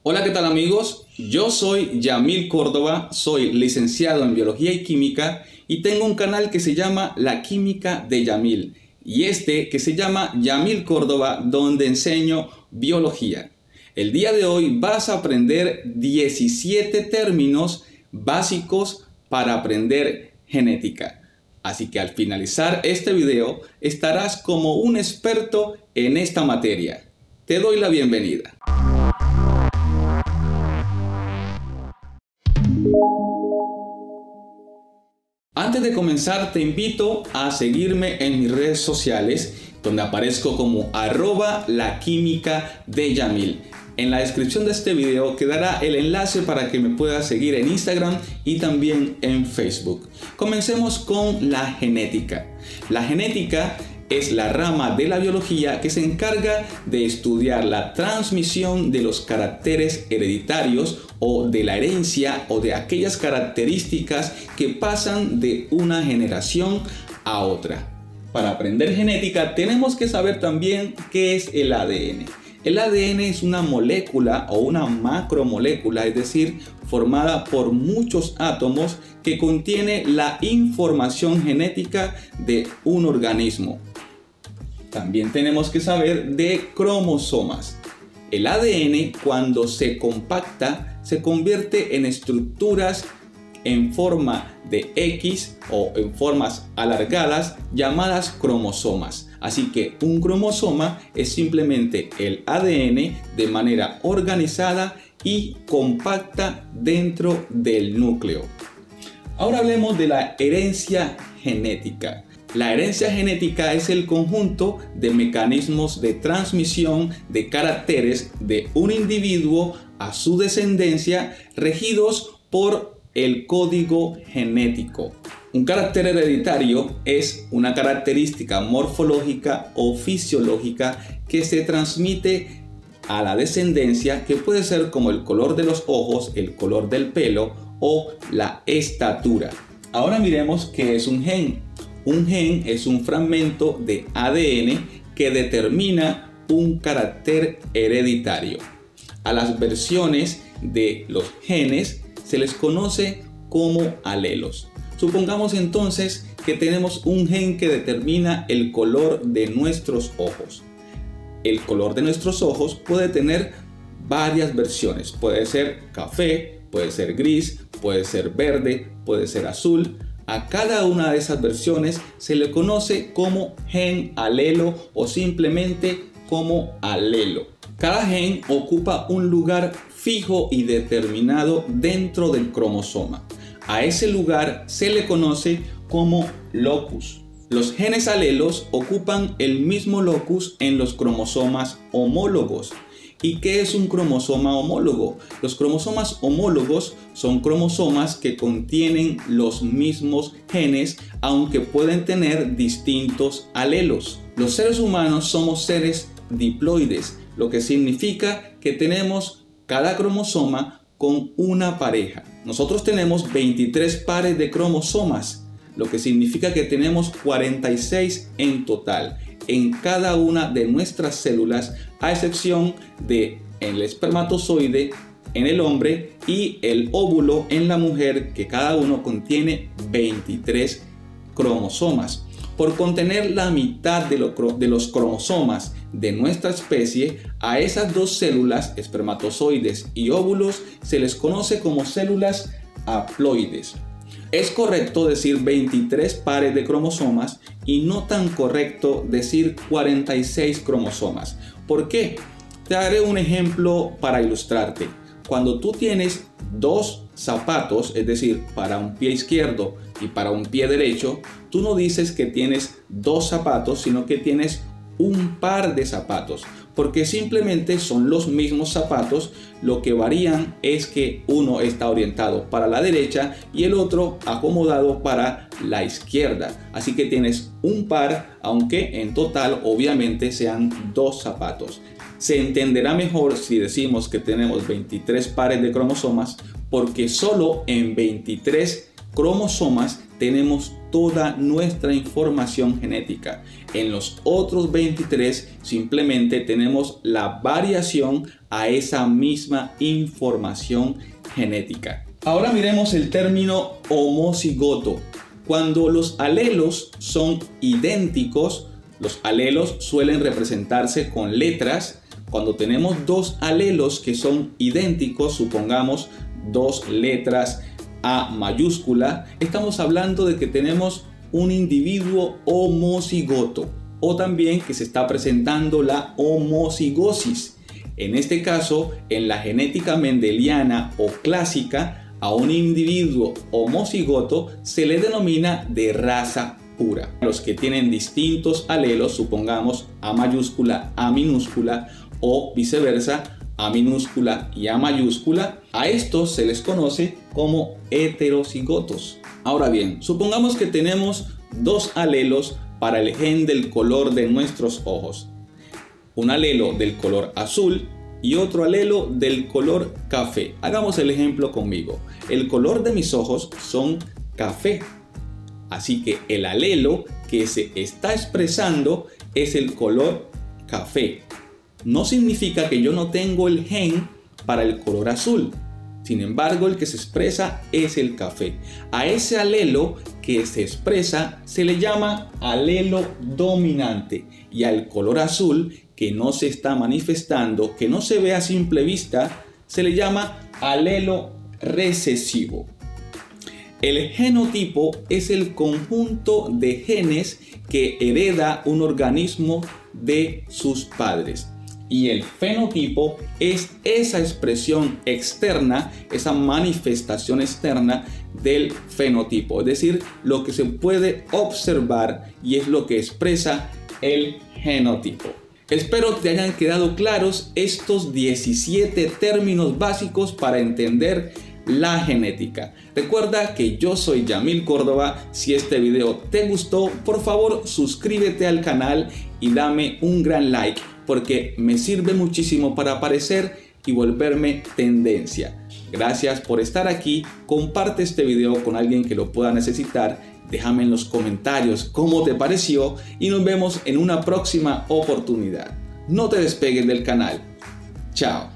Hola, ¿qué tal amigos? Yo soy Yamil Córdoba, soy licenciado en Biología y Química y tengo un canal que se llama La Química de Yamil y este que se llama Yamil Córdoba, donde enseño biología. El día de hoy vas a aprender 17 términos básicos para aprender genética. Así que al finalizar este video estarás como un experto en esta materia. Te doy la bienvenida. Antes de comenzar te invito a seguirme en mis redes sociales donde aparezco como @laquimicadeyamil. En la descripción de este video quedará el enlace para que me puedas seguir en Instagram y también en Facebook. Comencemos con la genética. La genética es la rama de la biología que se encarga de estudiar la transmisión de los caracteres hereditarios o de la herencia o de aquellas características que pasan de una generación a otra. Para aprender genética tenemos que saber también qué es el ADN. El ADN es una molécula o una macromolécula, es decir, formada por muchos átomos que contiene la información genética de un organismo. También tenemos que saber de cromosomas. El ADN, cuando se compacta, se convierte en estructuras en forma de X o en formas alargadas llamadas cromosomas. Así que un cromosoma es simplemente el ADN de manera organizada y compacta dentro del núcleo. Ahora hablemos de la herencia genética. La herencia genética es el conjunto de mecanismos de transmisión de caracteres de un individuo a su descendencia regidos por el código genético. Un carácter hereditario es una característica morfológica o fisiológica que se transmite a la descendencia, que puede ser como el color de los ojos, el color del pelo o la estatura. Ahora miremos qué es un gen. Un gen es un fragmento de ADN que determina un carácter hereditario. A las versiones de los genes se les conoce como alelos. Supongamos entonces que tenemos un gen que determina el color de nuestros ojos. El color de nuestros ojos puede tener varias versiones. Puede ser café, puede ser gris, puede ser verde, puede ser azul. A cada una de esas versiones se le conoce como gen alelo o simplemente como alelo. Cada gen ocupa un lugar fijo y determinado dentro del cromosoma. A ese lugar se le conoce como locus. Los genes alelos ocupan el mismo locus en los cromosomas homólogos. ¿Y qué es un cromosoma homólogo? Los cromosomas homólogos son cromosomas que contienen los mismos genes, aunque pueden tener distintos alelos. Los seres humanos somos seres diploides, lo que significa que tenemos cada cromosoma con una pareja. Nosotros tenemos 23 pares de cromosomas, lo que significa que tenemos 46 en total en cada una de nuestras células, a excepción de el espermatozoide en el hombre y el óvulo en la mujer, que cada uno contiene 23 cromosomas. Por contener la mitad de los cromosomas de nuestra especie, a esas dos células, espermatozoides y óvulos, se les conoce como células haploides. Es correcto decir 23 pares de cromosomas y no tan correcto decir 46 cromosomas. ¿Por qué? Te daré un ejemplo para ilustrarte. Cuando tú tienes dos zapatos, es decir, para un pie izquierdo y para un pie derecho, tú no dices que tienes dos zapatos, sino que tienes un par de zapatos, porque simplemente son los mismos zapatos. Lo que varían es que uno está orientado para la derecha y el otro acomodado para la izquierda. Así que tienes un par, aunque en total obviamente sean dos zapatos. Se entenderá mejor si decimos que tenemos 23 pares de cromosomas, porque solo en 23 cromosomas tenemos toda nuestra información genética. En los otros 23 simplemente tenemos la variación a esa misma información genética. Ahora miremos el término homocigoto. Cuando los alelos son idénticos, los alelos suelen representarse con letras. Cuando tenemos dos alelos que son idénticos, supongamos dos letras A mayúscula, estamos hablando de que tenemos un individuo homocigoto, o también que se está presentando la homocigosis. En este caso, en la genética mendeliana o clásica, a un individuo homocigoto se le denomina de raza pura. Los que tienen distintos alelos, supongamos A mayúscula, A minúscula o viceversa, A minúscula y A mayúscula, a estos se les conoce como heterocigotos. Ahora bien, supongamos que tenemos dos alelos para el gen del color de nuestros ojos. Un alelo del color azul y otro alelo del color café. Hagamos el ejemplo conmigo. El color de mis ojos son café. Así que el alelo que se está expresando es el color café. No significa que yo no tengo el gen para el color azul. Sin embargo, el que se expresa es el café. A ese alelo que se expresa se le llama alelo dominante. Y al color azul que no se está manifestando, que no se ve a simple vista, se le llama alelo recesivo. El genotipo es el conjunto de genes que hereda un organismo de sus padres. Y el fenotipo es esa expresión externa, esa manifestación externa del fenotipo. Es decir, lo que se puede observar y es lo que expresa el genotipo. Espero te hayan quedado claros estos 17 términos básicos para entender la genética. Recuerda que yo soy Yamil Córdoba. Si este video te gustó, por favor suscríbete al canal y dame un gran like, porque me sirve muchísimo para aparecer y volverme tendencia. Gracias por estar aquí. Comparte este video con alguien que lo pueda necesitar. Déjame en los comentarios cómo te pareció y nos vemos en una próxima oportunidad. No te despegues del canal. Chao.